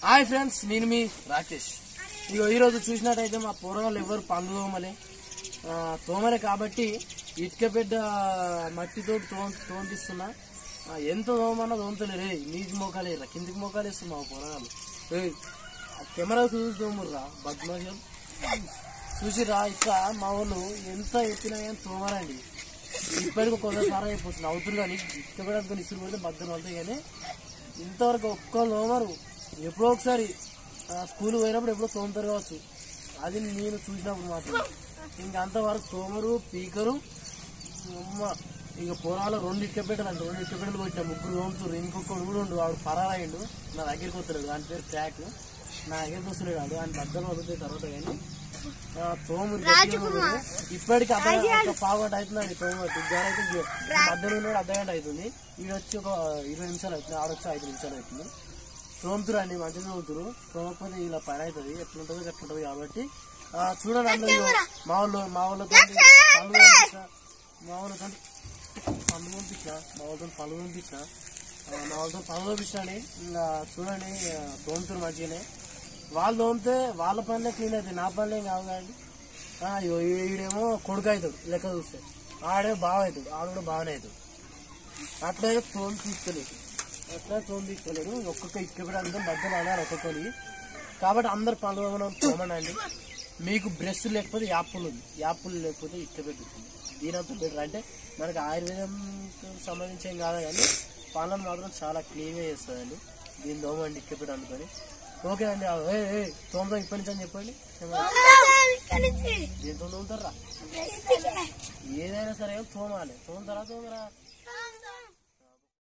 Hi friends, నేను మీ రాకేష్. ఇగో ఈరోజు చూసినట్టయితే మా పూర్వగాళ్ళు ఎవరు పండ్లు తోమలే కాబట్టి ఇటుక పెద్ద మట్టితో తోమిస్తున్నా. ఎంత తోమన్నా తోముతలేరే, నీకు మోకాలేరా, కిందికి మోకాలేస్తున్నా మా పూర్వగాళ్ళు. కెమెరా చూసి తోముర్రా బద్మాషం చూసిరా. ఇక్కడ మా వాళ్ళు ఎంత ఎత్తినా కానీ తోమరండి. ఇప్పటికి కొంతసారి అయిపోతుంది అవుతుంది కానీ ఇటుక పెట్టడానికి ఇసురు పెడితే బద్దలు అవుతాయి కానీ ఇంతవరకు ఒక్కరు తోమరు. ఎప్పుడో ఒకసారి స్కూల్ పోయినప్పుడు ఎప్పుడో తోముతారు కావచ్చు, అది నేను చూసినప్పుడు మాత్రం. ఇంకంతవరకు తోమరు పీకరు. ఇక పొరాలు 2 ఇటుక పెట్టలు అంటే 2 ఇటుక పెట్టలు కొట్టిన 3 తోముతారు. ఇంకొకడు కూడా ఉండు, వాడు పరారాయిండు, నా దగ్గరికి వస్తలేడు. దాని పేరు ట్రాక్, నా దగ్గరికి వస్తలేడు. వాడు ఆయన బద్దలు వదులుతాయి తర్వాత కానీ తోమురు. ఇప్పటికి పావుగంట అవుతుంది తోమటి అయితే బద్దలు ఉన్నాడు, అర్ధగంట అవుతుంది. ఈడొచ్చి ఒక 20 నిమిషాలు అవుతుంది, ఆడొచ్చి 5 నిమిషాలు అవుతుంది. తోముతురు అండి, మంచిగా తోముతురు. తోమకపోతే ఇలా పని అవుతుంది, ఎట్లుంటుందో ఎట్లుంటుంది. కాబట్టి చూడండి అందరూ మా వాళ్ళతో పళ్ళు పంపించిన మా వాళ్ళతో పళ్ళు పంపించాని ఇంకా చూడండి. తోముతురు మంచిగానే. వాళ్ళు తోమితే వాళ్ళ పనులే క్లీన్ అవుతాయి, నా పనులే ఏం కావు కదండి. ఈడేమో కొడుకు అవుతాడు లెక్క చూస్తే, ఆడేమో బాగా అవుతాడు, ఆడు కూడా బాగానే అవుతాడు. అట్లయితే తోమి తీసుకోలేదు, అట్లా తోమి తీసుకోలేదు. ఒక్కొక్క ఇటుకపెట్టడానికి మధ్యలో అన్నారు ఒక్కొక్కరి. కాబట్టి అందరు పనులు తోమనండి. మీకు బ్రష్ లేకపోతే యాప్లు ఉంది, యాప్లు లేకపోతే ఇటుకపెట్టుతుంది. దీనంతా బెటర్. అంటే మనకి ఆయుర్వేదం సంబంధించి ఏం కాదు కానీ పనులను మాత్రం చాలా క్లీన్గా చేస్తుందండి. దీని తోమండి ఇటుకపెట్టు అనుకొని. ఓకే అండి, తోమతో ఇప్పటి నుంచి అని చెప్పండి. దీంతో తోముతారా? ఏదైనా సరే తోమాలి, తోముతారా?